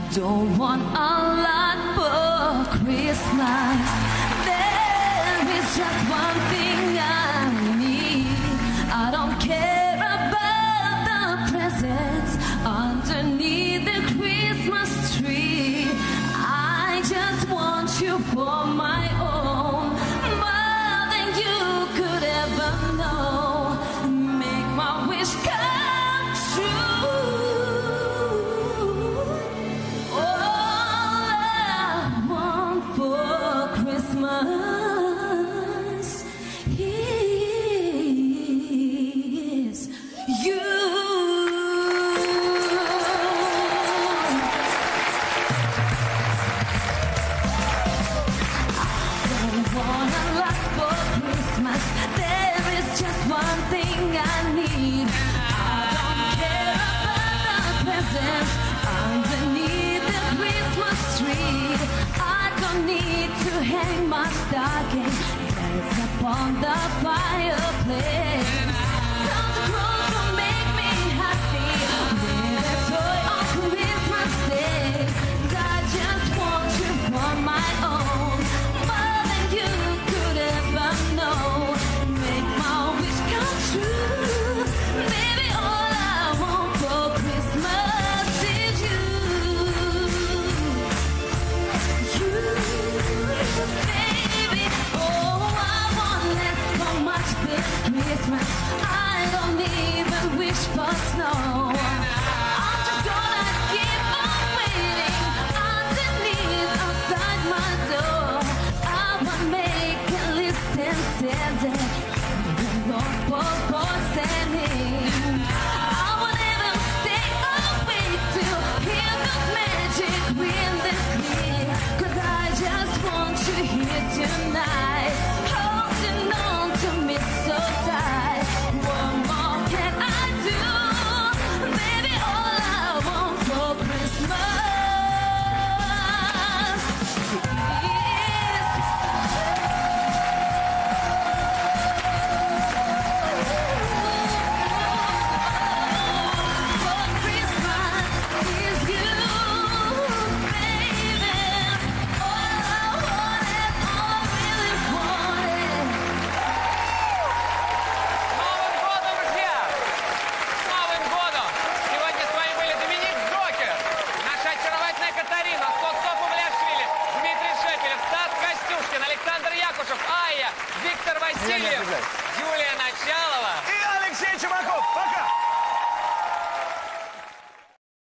don't want a lot for Christmas. There is just one thing I need. I don't care about the presents underneath the Christmas tree. I just want you for my own, more than you could ever know. Make my wish come true. All I want for Christmas is you. There is just one thing I need. I don't care about the presents underneath the Christmas tree. I don't need to hang my stocking that's upon the fireplace. Santa Claus will make me happy with a toy on Christmas Day. I just want you for my own, more than you could ever know. Make my wish come true. Baby, all I want for Christmas is you. You, baby. Oh, I want less for much this Christmas. I don't even wish for snow. I'm just gonna keep on waiting underneath outside my door. I will make a list and send it to the North Pole for sending. I will even stay awake to hear those magic rhythms, 'cause I just want you here tonight, holding on to me so tight. What more can I do? Baby, all I want for Christmas is for Christmas is you, baby. All I want is all I really want. С Новым годом, друзья! С Новым годом! Сегодня с вами были Доминик Джокер, наша очаровательная Катарина, Сосо Павлиашвили, Дмитрий Шепелев, Стас Костюшкин, Александр Якушев, Айя, Виктор Васильев, Юлия Началова.